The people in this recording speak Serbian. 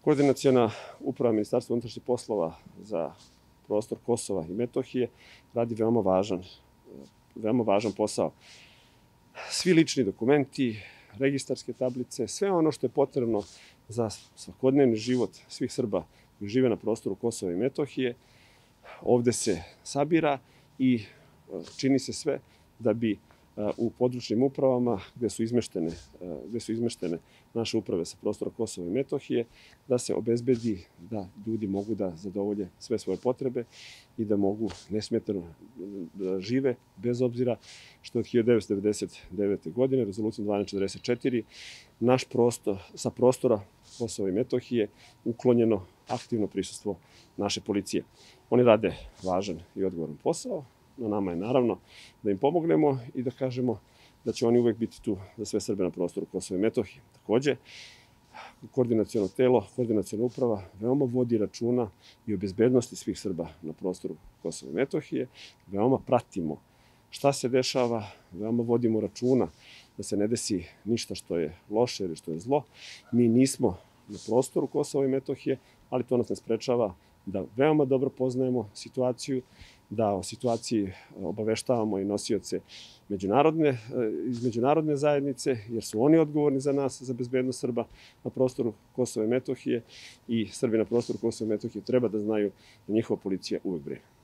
Koordinaciona uprava Ministarstva unutrašnjih poslova za prostor Kosova i Metohije radi veoma važan posao. Svi lični dokumenti, registarske tablice, sve ono što je potrebno za svakodnevni život svih Srba koji žive na prostoru Kosova i Metohije ovde se sabira i čini se sve da bi u područnim upravama gde su izmeštene naše uprave sa prostora Kosova i Metohije, da se obezbedi da ljudi mogu da zadovolje sve svoje potrebe i da mogu nesmetano da žive, bez obzira što od 1999. godine, rezolucijom 1244, naš prostor, sa prostora Kosova i Metohije uklonjeno aktivno prisustvo naše policije. Oni rade važan i odgovoran posao. Na nama je naravno da im pomognemo i da kažemo da će oni uvek biti tu za sve Srbe na prostoru Kosova i Metohije. Takođe, koordinaciono telo, koordinaciona uprava veoma vodi računa i o bezbednosti svih Srba na prostoru Kosova i Metohije. Veoma pratimo šta se dešava, veoma vodimo računa da se ne desi ništa što je loše ili što je zlo. Mi nismo na prostoru Kosova i Metohije, ali to nas ne sprečava da veoma dobro poznajemo situaciju, da o situaciji obaveštavamo i nosioce iz međunarodne zajednice, jer su oni odgovorni za nas, za bezbednost Srba na prostoru Kosova i Metohije, i Srbi na prostoru Kosova i Metohije treba da znaju da njihova policija uvek brine.